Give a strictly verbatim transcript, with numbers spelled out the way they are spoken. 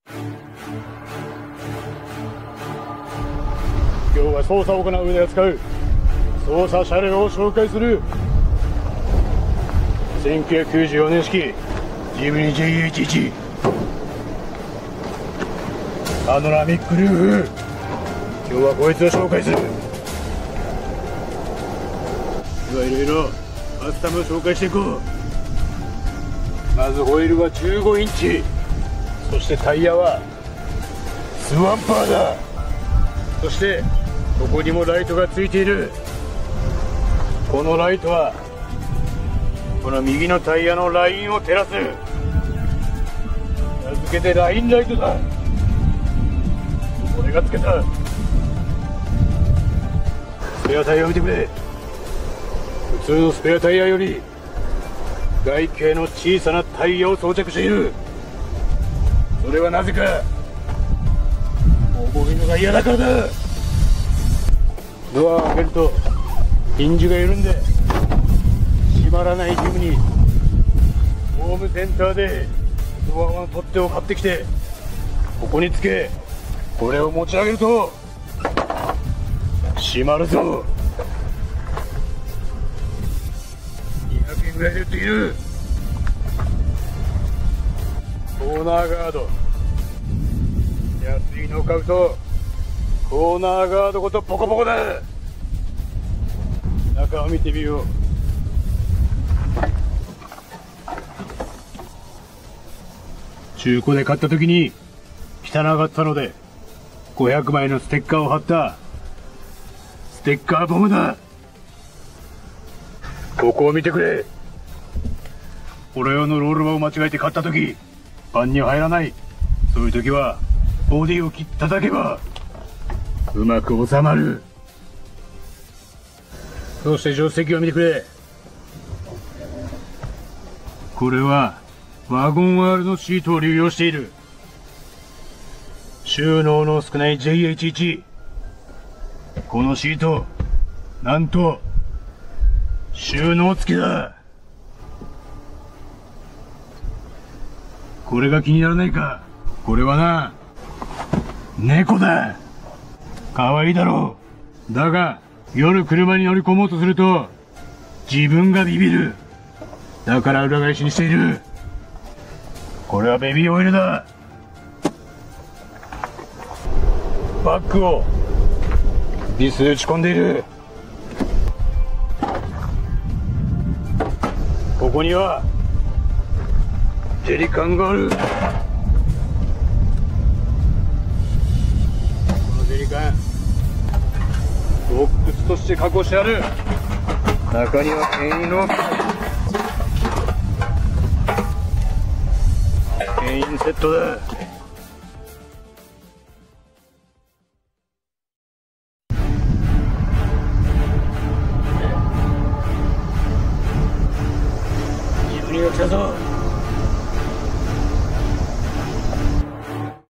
今日は捜査を行う上で扱う捜査車両を紹介する。せんきゅうひゃくきゅうじゅうよねん式ジムニー ジェイエイチワン パノラミックルーフ。今日はこいつを紹介する。ではいろいろカスタムを紹介していこう。まずホイールはじゅうごインチ、そしてタイヤはスワンパーだ。そしてここにもライトがついている。このライトはこの右のタイヤのラインを照らす。名付けてラインライトだ。俺がつけた。スペアタイヤを見てくれ。普通のスペアタイヤより外径の小さなタイヤを装着している。それはなぜか重いのが嫌だからだ。ドアを開けるとヒンジが緩んで閉まらないジムにホームセンターでドアの取っ手を買ってきてここにつけ、これを持ち上げると閉まるぞ。にひゃくえんぐらいで売っている。コーナーガード、安いのを買うとコーナーガードごとポコポコだ。中を見てみよう。中古で買った時に汚かったのでごひゃくまいのステッカーを貼ったステッカーボムだ。ここを見てくれ。俺用のロールバーを間違えて買った時パンに入らない。そういう時はボディを切っただけばうまく収まる。そして助手席を見てくれ。これはワゴン アール のシートを流用している。収納の少ない ジェイエイチワン。 このシートなんと収納付きだ。これが気にならないか。これはな、猫だ。かわいいだろう。だが夜車に乗り込もうとすると自分がビビる。だから裏返しにしている。これはベビーオイルだ。バッグをビス打ち込んでいる。ここにはジェリカンがある。このジェリカンボックスとして加工してある。中には牽引ロープ、牽引セットだ。ジムニーが来たぞ。